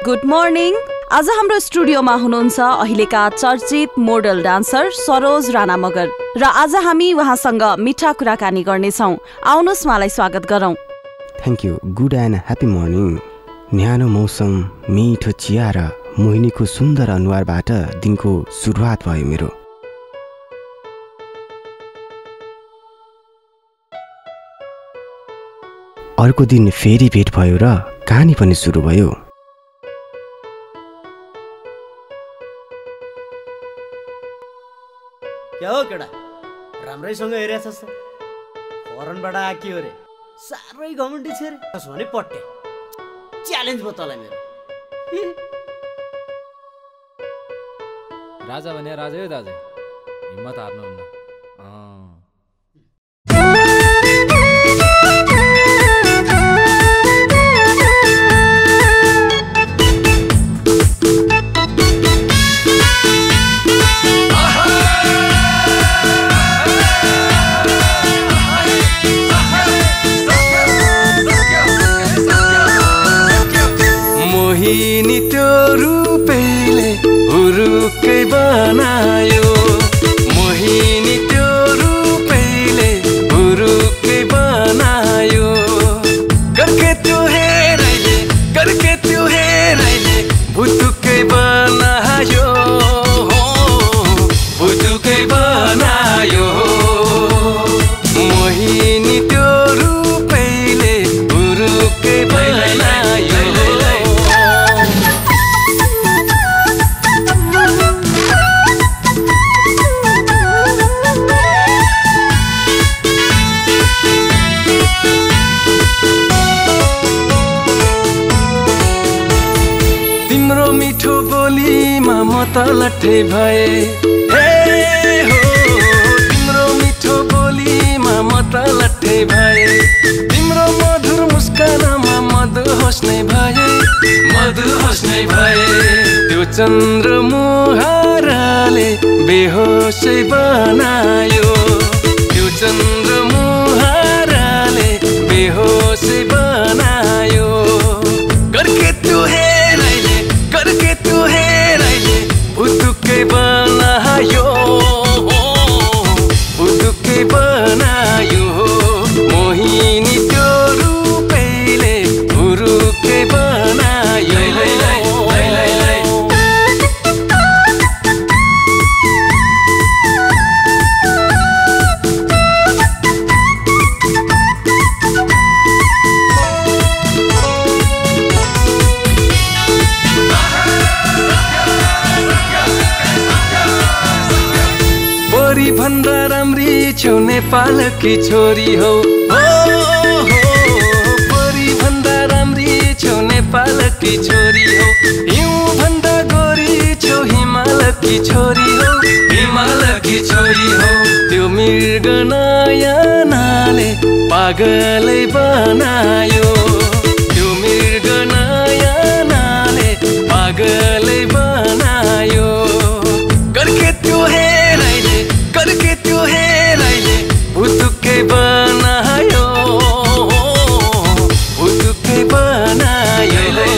Good morning. आज हाम्रो स्टुडियोमा हुनुहुन्छ अहिलेका चर्चित मोडल डान्सर सरोज राणा मगर र आज हामी उहाँसँग मिठा कुराकानी गर्नेछौँ। आउनुहोस् उहाँलाई स्वागत गरौँ। Thank you. Good and happy morning. न्यानो मौसम, मिठो चिया र मोहिनीको सुन्दर अनुहारबाट दिनको सुरुवात भयो मेरो। अर्को दिन फेरि भेट भयो र कहानी पनि सुरु भयो। क्या हो केटा, राम्रैसँग हेरेछस्? फरेनबाट आकी हो रे, साह्रै घमण्डी छ रे। कसो भने पट्टे च्यालेन्ज भयो तँलाई मेरो। राजा भने राजै हो दाजु, हिम्मत हार्नुहुन्न। मोहिनी त्यो रूपैले हुरुकै बनायो, मोहिनी त्यो रूपैले हुरुकै बनायो। करके त्यो हेराइले भुतुकै बनायो, भुतुकै बनायो। मोहिनी त्यो रूपैले हुरुकै बनायो। तिम्रो मिठो बोलीमा म त लट्ठै भए, हे हो। तिम्रो मिठो बोलीमा म त लट्ठै भए, तिम्रो मधुर मुस्कानमा मदहोस नै भए, मदहोस नै भए। त्यो चन्द्रमुहाराले बेहोसै बनायो, त्यो चन्द्रमुहाराले बेहोसै बनायो। करके त्यो हेराइले भुतुकै बनायो, भुतुकै बनायो। मोहिनी त्यो रूपैले हुरुकै बनायो। परी भन्दा राम्री छौ नेपालकी छोरी हौ, परी भन्दा राम्री छौ नेपालकी छोरी हौ। हिउँ भन्दा गोरी छौ हिमालकी छोरी हौ, हिमालकी छोरी हौ। त्यो मृग नयनाले पागलै बनायो, त्यो मृग नयनाले पागलै बनायो। करके त्यो हेराइले भुतुकै बनायो, भुतुकै बनायो।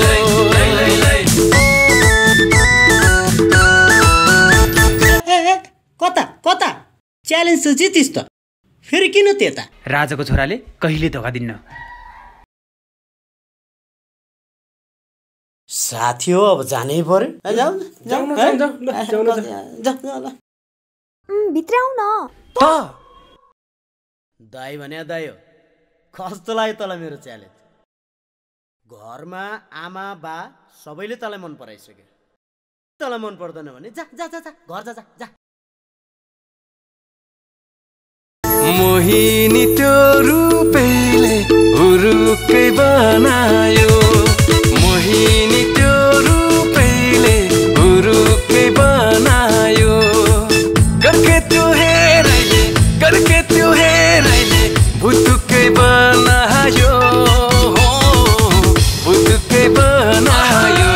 कता कता च्यालेन्ज त जितिस् त, फेरि किन त्यता? राजाको छोराले कहिले धोका दिन्न। साथी हो, अब जानै पर्यो। भित्र आऊ न त दाइ भने दाइ हो। कस्तो लाग्यो तँलाई मेरो च्यालेन्ज? घरमा आमा बा सबैले तँलाई मन पराइसक्यो। तँलाई मन पर्दैन भने जा जा जा घर जा जा। मोहिनी त्यो रूपैले हुरुकै बनायो, मोहिनी त्यो रूपैले हुरुकै बनायो। करके त्यो हेराइले भुतुकै बनायो, भुतुकै बनायो।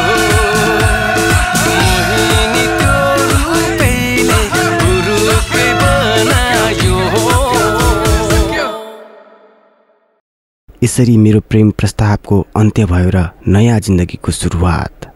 मोहिनी त्यो रूपैले हुरुकै बनायो। यसरी मेरो प्रेम प्रस्तावको अन्त्य भयो र नयाँ जिन्दगीको सुरुवात।